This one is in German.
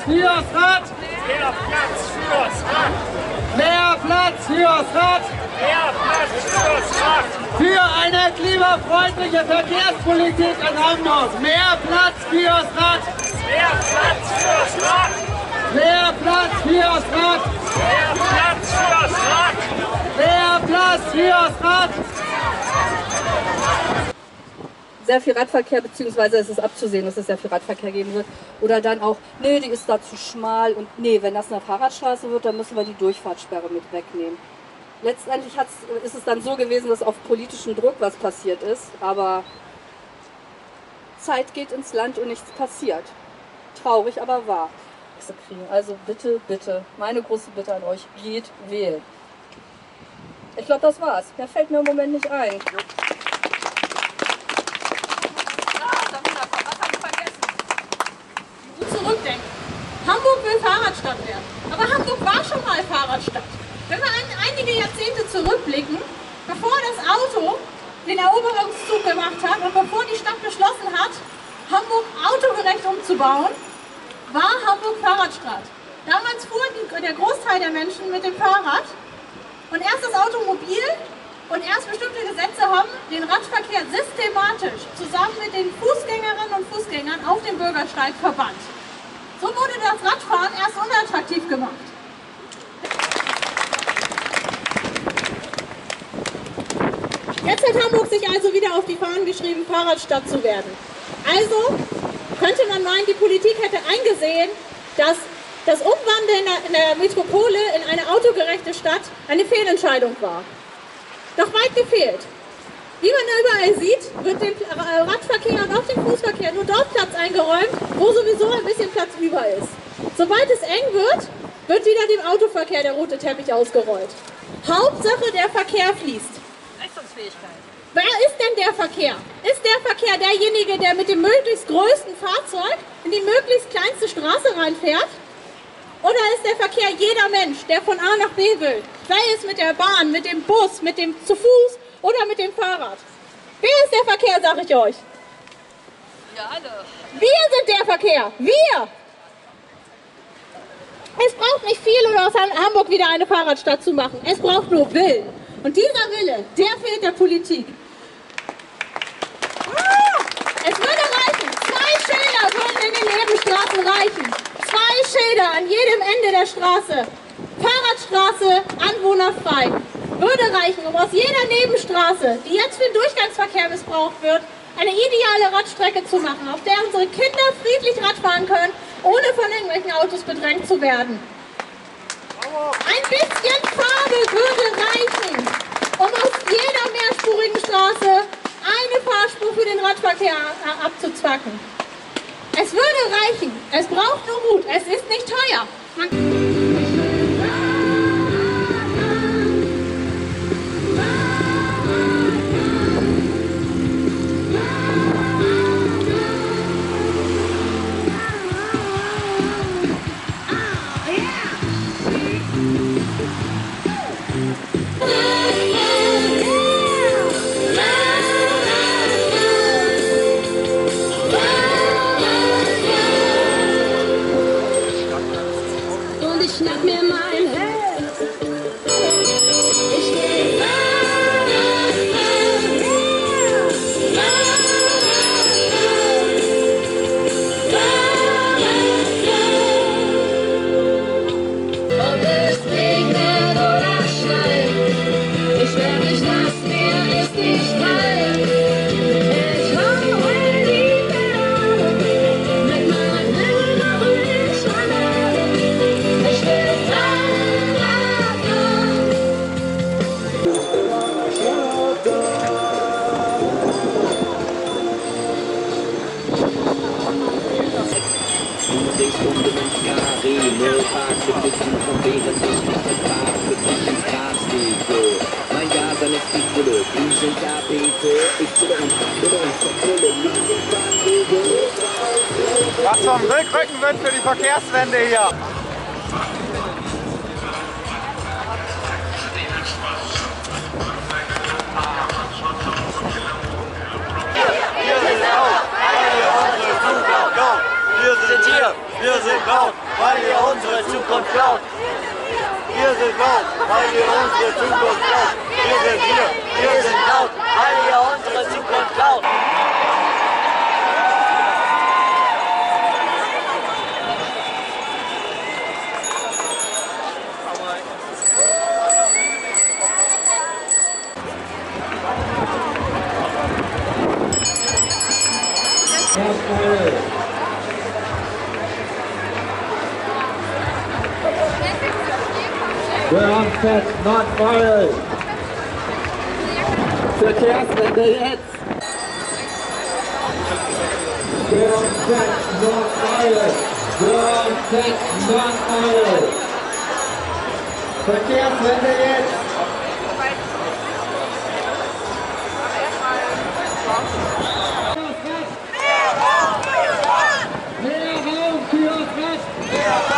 fürs Rad! Mehr Platz fürs Rad! Mehr Platz fürs Rad! Mehr Platz fürs Rad! Für eine klimafreundliche Verkehrspolitik in Hamburg! Mehr Platz fürs Rad! Mehr Platz fürs Rad! Mehr Platz fürs Rad! Mehr Platz fürs Rad! Mehr Platz fürs Rad! Sehr viel Radverkehr, beziehungsweise es ist abzusehen, dass es sehr viel Radverkehr geben wird. Oder dann auch, nee, die ist da zu schmal und nee, wenn das eine Fahrradstraße wird, dann müssen wir die Durchfahrtssperre mit wegnehmen. Letztendlich ist es dann so gewesen, dass auf politischen Druck was passiert ist, aber Zeit geht ins Land und nichts passiert. Traurig, aber wahr. Also bitte, bitte, meine große Bitte an euch, geht wählen. Ich glaube, das war's. Mehr fällt mir im Moment nicht ein. Zurückdenken. Hamburg will Fahrradstadt werden. Aber Hamburg war schon mal Fahrradstadt. Wenn wir an einige Jahrzehnte zurückblicken, bevor das Auto den Eroberungszug gemacht hat und bevor die Stadt beschlossen hat, Hamburg autogerecht umzubauen, war Hamburg Fahrradstadt. Damals fuhr der Großteil der Menschen mit dem Fahrrad und erst das Automobil und erst bestimmte Gesetze haben den Radverkehr systematisch zusammen mit den Fußgängerinnen und Fußgängern auf dem Bürgersteig verbannt. So wurde das Radfahren erst unattraktiv gemacht. Jetzt hat Hamburg sich also wieder auf die Fahnen geschrieben, Fahrradstadt zu werden. Also könnte man meinen, die Politik hätte eingesehen, dass das Umwandeln in der Metropole in eine autogerechte Stadt eine Fehlentscheidung war. Doch weit gefehlt. Wie man überall sieht, wird dem Radverkehr und auch dem Fußverkehr nur dort Platz eingeräumt, wo sowieso ein bisschen Platz über ist. Sobald es eng wird, wird wieder dem Autoverkehr der rote Teppich ausgerollt. Hauptsache, der Verkehr fließt. Leistungsfähigkeit. Wer ist denn der Verkehr? Ist der Verkehr derjenige, der mit dem möglichst größten Fahrzeug in die möglichst kleinste Straße reinfährt? Oder ist der Verkehr jeder Mensch, der von A nach B will? Sei es mit der Bahn, mit dem Bus, mit dem zu Fuß oder mit dem Fahrrad. Wer ist der Verkehr, sage ich euch? Ja, alle. Wir sind der Verkehr. Wir! Es braucht nicht viel, um aus Hamburg wieder eine Fahrradstadt zu machen. Es braucht nur Willen. Und dieser Wille, der fehlt der Politik. Es würde reichen. 2 Schilder würden in den Nebenstraßen reichen. 2 Schilder an jedem Ende der Straße. Fahrradstraße, anwohnerfrei. Würde reichen, um aus jeder Nebenstraße, die jetzt für den Durchgangsverkehr missbraucht wird, eine ideale Radstrecke zu machen, auf der unsere Kinder friedlich Rad fahren können, ohne von irgendwelchen Autos bedrängt zu werden. Ein bisschen Farbe würde reichen, um aus jeder mehrspurigen Straße eine Fahrspur für den Radverkehr abzuzwacken. Es würde reichen. Es braucht nur Mut. Es ist nicht teuer. Was vom Rückrücken wird für die Verkehrswende hier. Wir sind hier. Wir sind laut, weil ihr unsere Zukunft klaut. Wir sind laut, weil ihr unsere Zukunft klaut. Wir sind hier, wir sind laut, weil ihr unsere Zukunft klaut. Beamtet Nordfeuer! Verkehrswende jetzt! Beamtet Nordfeuer! Beamtet Nordfeuer! Verkehrswende jetzt! Mehr Raum für Recht!